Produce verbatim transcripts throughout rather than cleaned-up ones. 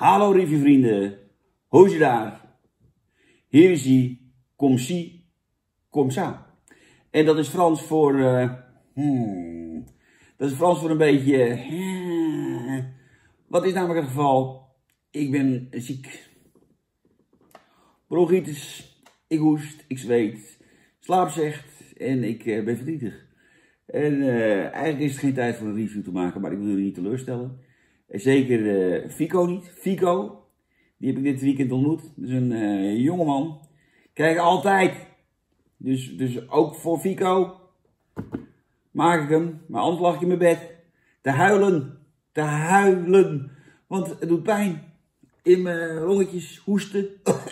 Hallo reviewvrienden, hoe is je daar? Hier is hij, comme ci, comme ça. En dat is Frans voor, uh, hmm, dat is Frans voor een beetje, uh, wat is namelijk het geval? Ik ben ziek, bronchitis, ik hoest, ik zweet, slaap zegt en ik uh, ben verdrietig. En uh, eigenlijk is het geen tijd voor een review te maken, maar ik wil jullie niet teleurstellen. Zeker uh, Fico niet. Fico, die heb ik dit weekend ontmoet. Dat is een uh, jongeman. Kijk altijd. Dus, dus ook voor Fico maak ik hem. Maar anders lag ik in mijn bed. Te huilen. Te huilen. Want het doet pijn. In mijn longetjes. Hoesten.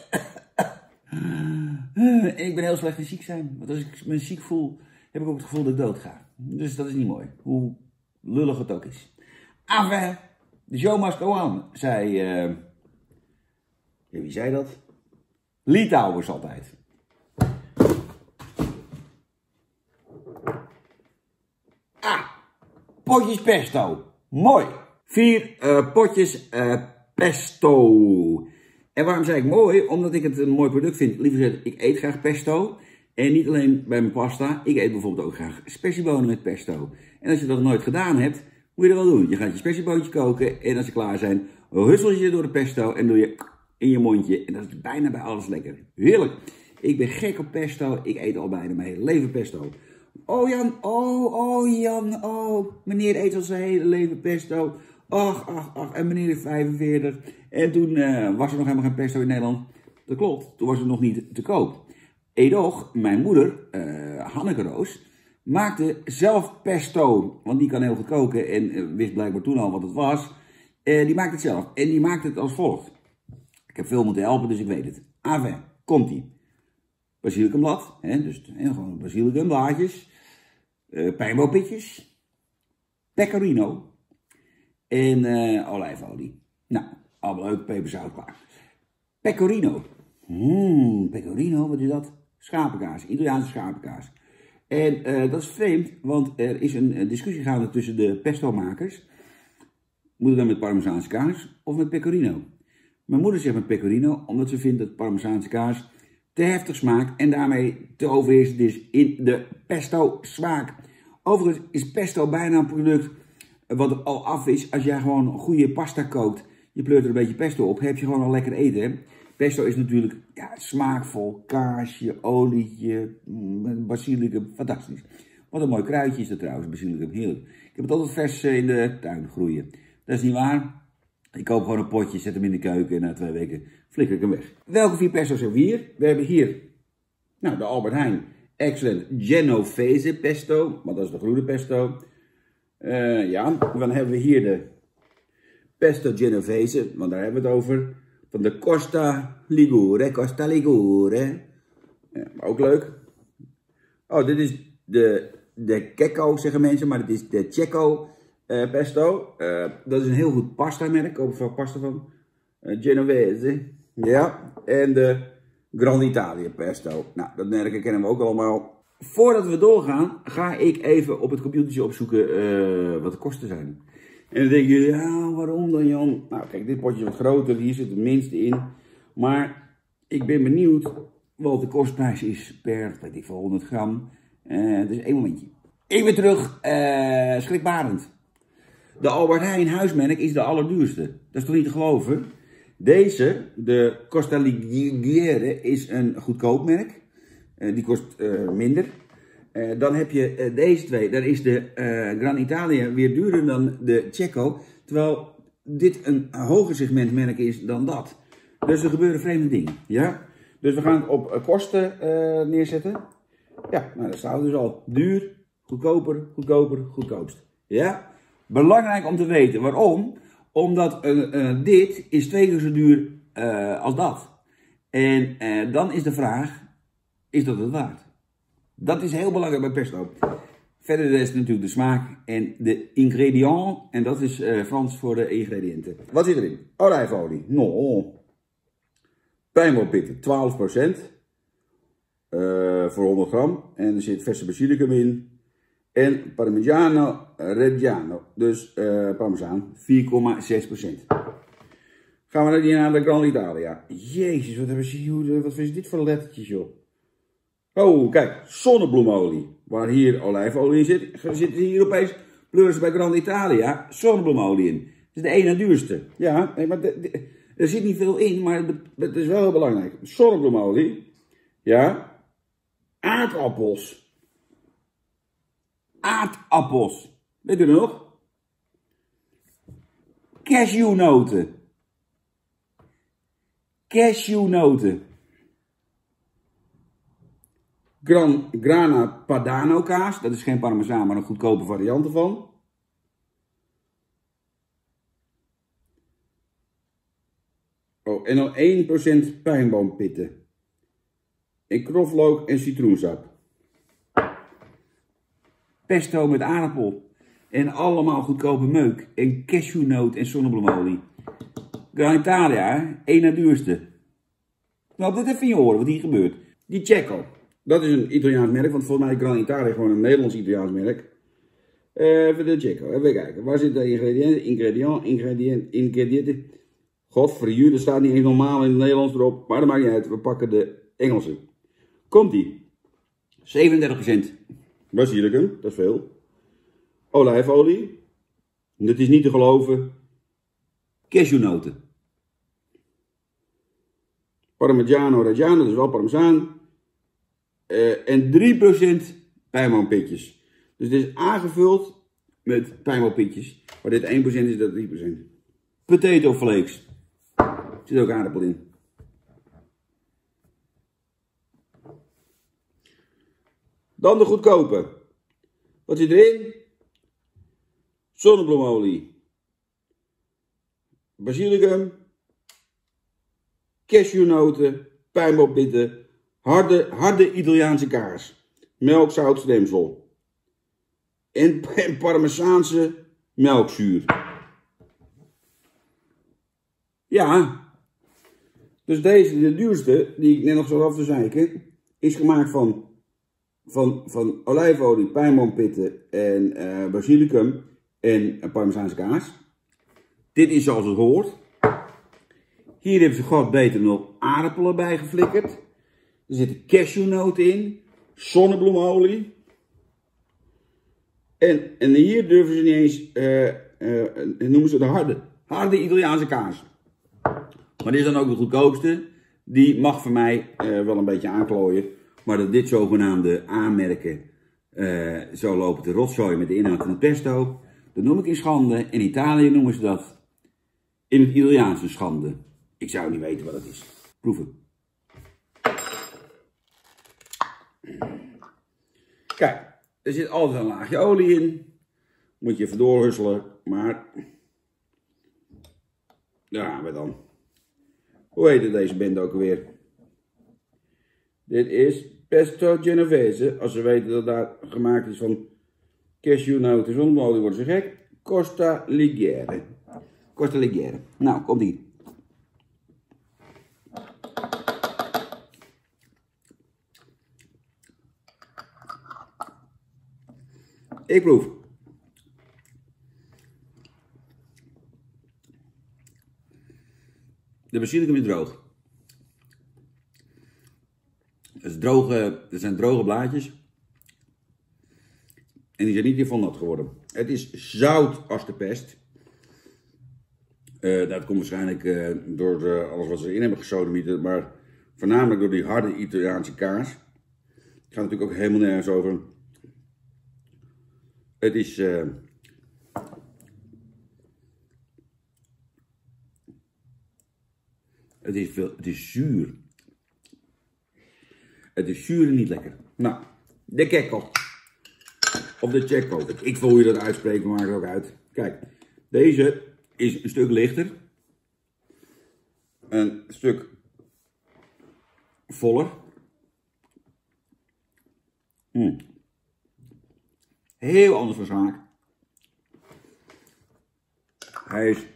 Ik ben heel slecht in ziek zijn. Want als ik me ziek voel, heb ik ook het gevoel dat ik dood ga. Dus dat is niet mooi. Hoe lullig het ook is. Enfin. De show must go on, zei, uh, ja, wie zei dat? Litouwers altijd. Ah, potjes pesto. Mooi. Vier uh, potjes uh, pesto. En waarom zei ik mooi? Omdat ik het een mooi product vind. Liever gezegd, ik eet graag pesto. En niet alleen bij mijn pasta. Ik eet bijvoorbeeld ook graag spersiebonen met pesto. En als je dat nooit gedaan hebt, moet je dat wel doen. Je gaat je spersieboontjes koken en als ze klaar zijn, hussel je door de pesto en doe je in je mondje. En dat is bijna bij alles lekker. Heerlijk. Ik ben gek op pesto. Ik eet al bijna mijn hele leven pesto. Oh Jan, oh, oh Jan, oh. Meneer eet al zijn hele leven pesto. Ach, ach, ach. En meneer is vijfenveertig. En toen uh, was er nog helemaal geen pesto in Nederland. Dat klopt. Toen was het nog niet te koop. Edoch, mijn moeder, uh, Hanneke Roos, maakte zelf pesto, want die kan heel goed koken en uh, wist blijkbaar toen al wat het was. Uh, die maakt het zelf en die maakt het als volgt. Ik heb veel moeten helpen, dus ik weet het. Enfin, komt-ie. Basilicumblad, hè, dus hè, gewoon basilicumblaadjes, uh, pijnbooppitjes, pecorino en uh, olijfolie. Nou, allemaal leuk, peperzout klaar. Pecorino. Mmm, pecorino, wat is dat? Schapenkaas, Italiaanse schapenkaas. En uh, dat is vreemd, want er is een, een discussie gaande tussen de pesto-makers. Moet het dan met Parmezaanse kaas of met pecorino? Mijn moeder zegt met pecorino, omdat ze vindt dat Parmezaanse kaas te heftig smaakt en daarmee te overheersend is in de pesto-smaak. Overigens is pesto bijna een product wat al af is als jij gewoon goede pasta kookt. Je pleurt er een beetje pesto op, heb je gewoon al lekker eten, hè? Pesto is natuurlijk ja, smaakvol, kaasje, olietje, basilicum, fantastisch. Wat een mooi kruidje is dat trouwens, basilicum, heerlijk. Ik heb het altijd vers in de tuin groeien. Dat is niet waar. Ik koop gewoon een potje, zet hem in de keuken en na twee weken flikker ik hem weg. Welke vier pesto's hebben we hier? We hebben hier nou, de Albert Heijn Excellent Genovese pesto, want dat is de groene pesto. Uh, ja, dan hebben we hier de pesto Genovese, want daar hebben we het over. Van de Costa Ligure, Costa Ligure. Ja, ook leuk. Oh, dit is de, de Checco, zeggen mensen, maar dit is de Checco uh, pesto. Uh, dat is een heel goed pasta merk, ik koop er veel pasta van. Uh, Genovese, ja. En de Grand Italia pesto. Nou, dat merk kennen we ook allemaal. Voordat we doorgaan, ga ik even op het computertje opzoeken uh, wat de kosten zijn. En dan denken jullie, ja, waarom dan Jan? Nou kijk, dit potje is wat groter, hier zit het minste in. Maar ik ben benieuwd wat de kostprijs is per, weet ik veel, honderd gram. Uh, dus één momentje. Ik ben terug, uh, schrikbarend. De Albert Heijn huismerk is de allerduurste. Dat is toch niet te geloven? Deze, de Costa Ligure, is een goedkoop merk. Uh, die kost uh, minder. Uh, dan heb je uh, deze twee. Daar is de uh, Gran Italia weer duurder dan de Checco. Terwijl dit een hoger segmentmerk is dan dat. Dus er gebeuren vreemde dingen. Ja? Dus we gaan het op uh, kosten uh, neerzetten. Ja, nou dat staat dus al. Duur, goedkoper, goedkoper, goedkoopst. Ja? Belangrijk om te weten. Waarom? Omdat uh, uh, dit is twee keer zo duur uh, als dat. En uh, dan is de vraag, is dat het waard? Dat is heel belangrijk bij pesto. Verder is natuurlijk de smaak en de ingredient. En dat is uh, Frans voor de ingrediënten. Wat zit erin? Olijfolie. No. Pijnbooppitten, twaalf procent. Uh, voor honderd gram. En er zit verse basilicum in. En Parmigiano Reggiano. Dus uh, parmezaan, vier komma zes procent. Gaan we naar, naar de Grand Italia. Jezus, wat, hebben ze hier, wat is dit voor lettertjes, joh. Oh, kijk, zonnebloemolie. Waar hier olijfolie in zit, zit hier opeens, pleuren ze bij Grand Italia, zonnebloemolie in. Dat is de ene duurste. Ja, nee, maar de, de, er zit niet veel in, maar het, het is wel heel belangrijk. Zonnebloemolie. Ja. Aardappels. Aardappels. Weet u nog? Cashewnoten. Cashewnoten. Gran, Grana Padano kaas. Dat is geen parmezaan, maar een goedkope variant ervan. Oh, en dan één procent pijnboompitten. En knoflook en citroensap. Pesto met aardappel. En allemaal goedkope meuk. En cashewnoot en zonnebloemolie. Gran Italia, één na duurste. Nou, dit even in je horen wat hier gebeurt. Die Cecco. Dat is een Italiaans merk, want volgens mij is Gran Italia gewoon een Nederlands-Italiaans merk. Even de Cecco, even kijken. Waar zitten de ingrediënten? Ingrediënten, ingrediënten, ingrediënten. Godverjuur, er staat niet eens normaal in het Nederlands erop. Maar dat maakt niet uit, we pakken de Engelse. Komt-ie. zevenendertig procent basilicum, dat is veel. Olijfolie. Dat is niet te geloven. Cashewnoten. Parmigiano Reggiano, dat is wel parmezaan. Uh, en drie procent pijnboompitjes. Dus dit is aangevuld met pijnboompitjes. Maar dit één procent is dat drie procent. Potato flakes. Er zit ook aardappel in. Dan de goedkope. Wat zit erin? Zonnebloemolie. Basilicum. Cashewnoten. Pijnboompitten. Harde, harde Italiaanse kaas. Melk, zout, stemsel. En, en Parmezaanse melkzuur. Ja. Dus deze, de duurste, die ik net nog zo af te zeiken, is gemaakt van, van, van olijfolie, pijnboompitten en uh, basilicum en Parmezaanse kaas. Dit is zoals het hoort. Hier hebben ze god beter nog aardappelen bij geflikkerd. Er zitten cashewnoten in, zonnebloemolie. En, en hier durven ze niet eens, uh, uh, noemen ze de harde, harde Italiaanse kaas. Maar dit is dan ook de goedkoopste. Die mag voor mij uh, wel een beetje aanklooien. Maar dat dit zogenaamde aanmerken uh, zo lopen te rotzooien met de inhoud van het pesto. Dat noem ik in schande. In Italië noemen ze dat in het Italiaanse schande. Ik zou niet weten wat het is. Proeven. Kijk, er zit altijd een laagje olie in. Moet je even doorhusselen, maar daar gaan we dan. Hoe heet deze band ook alweer? Dit is pesto genovese. Als ze weten dat daar gemaakt is van cashewnoten en zonnebloemolie, worden ze gek. Costa Ligure. Costa Ligure. Nou, komt ie. Ik proef. De basilicum is droog. Het, is droge, het zijn droge blaadjes. En die zijn niet hiervan nat geworden. Het is zout als de pest. Uh, dat komt waarschijnlijk uh, door uh, alles wat ze erin hebben gesodemieterd. Maar voornamelijk door die harde Italiaanse kaas. Het gaat natuurlijk ook helemaal nergens over. Het is... Uh, het, is veel, het is zuur. Het is zuur en niet lekker. Nou, de Cecco. Of de Cecco. Ik wil hoe je dat uitspreekt, maar maakt het ook uit. Kijk, deze is een stuk lichter. Een stuk voller. Hmm. Heel anders van smaak. Hij is...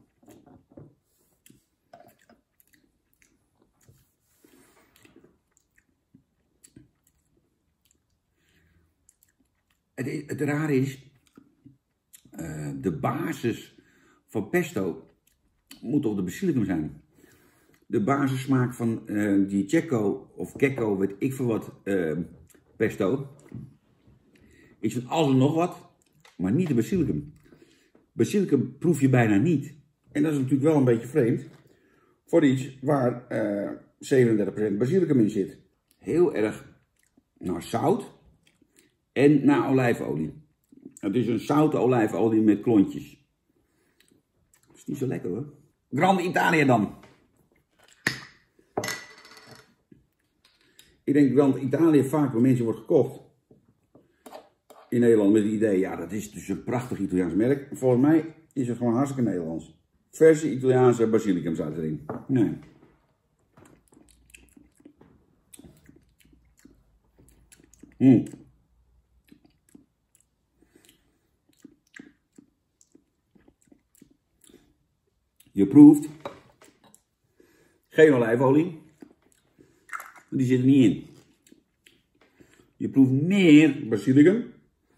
Het, het rare is, uh, de basis van pesto moet toch de basilicum zijn. De basissmaak van uh, die Cecco of Gecko, weet ik veel wat, uh, pesto. Is van alles en nog wat, maar niet de basilicum. Basilicum proef je bijna niet. En dat is natuurlijk wel een beetje vreemd voor iets waar uh, zevenendertig procent basilicum in zit. Heel erg naar zout en naar olijfolie. Het is een zoute olijfolie met klontjes. Dat is niet zo lekker hoor. Grande Italia dan. Ik denk Grande Italia vaak bij mensen wordt gekocht. In Nederland met het idee, ja dat is dus een prachtig Italiaans merk. Volgens mij is het gewoon hartstikke Nederlands. Verse Italiaanse basilicum staat erin. Nee. Mm. Je proeft geen olijfolie, die zit er niet in. Je proeft meer basilicum.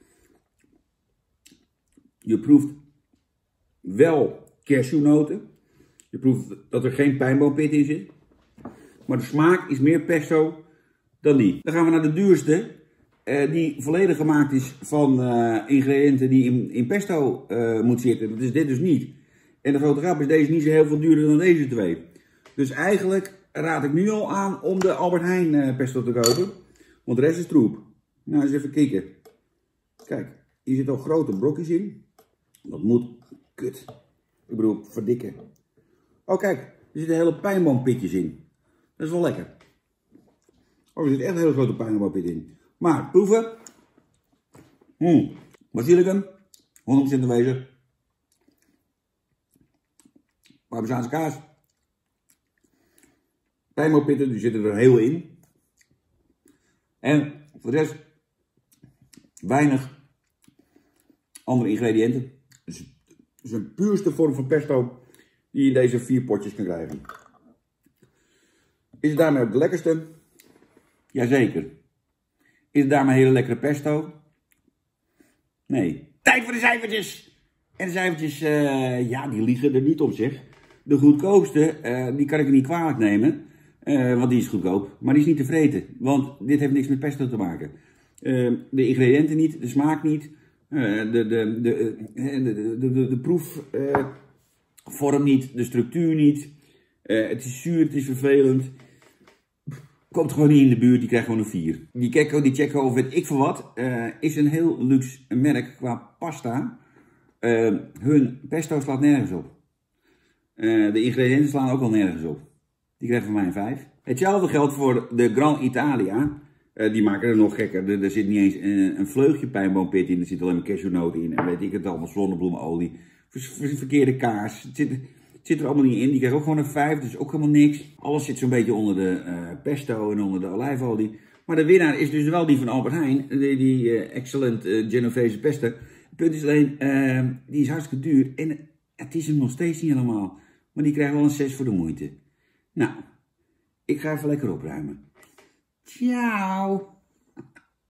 Je proeft wel cashewnoten. Je proeft dat er geen pijnboompit in zit. Maar de smaak is meer pesto dan die. Dan gaan we naar de duurste. Uh, die volledig gemaakt is van uh, ingrediënten die in, in pesto uh, moet zitten. Dat is dit dus niet. En de grote grap is deze niet zo heel veel duurder dan deze twee. Dus eigenlijk raad ik nu al aan om de Albert Heijn uh, pesto te kopen. Want de rest is troep. Nou, eens even kijken. Kijk, hier zitten al grote brokjes in. Dat moet kut. Ik bedoel, verdikken. Oh kijk, er zitten hele pijnboompitjes in. Dat is wel lekker. Oh, er zit echt een hele grote pijnboompit in. Maar, proeven. Hmm. Basilicum. honderd procent aanwezig. Parmezaanse kaas. Pijnboompitten, die zitten er heel in. En voor de rest weinig andere ingrediënten. Dus het is een puurste vorm van pesto die je in deze vier potjes kan krijgen. Is het daarmee ook de lekkerste? Jazeker. Is het daarmee een hele lekkere pesto? Nee. Tijd voor de cijfertjes! En de cijfertjes, uh, ja, die liegen er niet om zeg. De goedkoopste, uh, die kan ik er niet kwalijk nemen. Uh, want die is goedkoop. Maar die is niet te vreten. Want dit heeft niks met pesto te maken. Uh, de ingrediënten niet, de smaak niet. Uh, de, de, de, de, de, de, de, de proefvorm uh, niet, de structuur niet. Uh, het is zuur, het is vervelend. Komt gewoon niet in de buurt, die krijgt gewoon een vier. Die Gecko, die Cecco of weet ik veel wat, uh, is een heel luxe merk qua pasta. Uh, hun pesto slaat nergens op. Uh, de ingrediënten slaan ook al nergens op. Die krijgen van mij een vijf. Hetzelfde geldt voor de Gran Italia. Uh, die maken het nog gekker. Er, er zit niet eens een, een vleugje pijnboompit in. Er zit alleen maar cashewnoten in. En weet ik het allemaal, zonnebloemolie. Ver, ver, verkeerde kaas. Het zit, het zit er allemaal niet in. Die krijgen ook gewoon een vijf. Dus ook helemaal niks. Alles zit zo'n beetje onder de uh, pesto en onder de olijfolie. Maar de winnaar is dus wel die van Albert Heijn. Die, die uh, excellent uh, Genovese pesto. Het punt is alleen, uh, die is hartstikke duur. En het is hem nog steeds niet helemaal. Maar die krijgt wel een zes voor de moeite. Nou, ik ga even lekker opruimen. Ciao!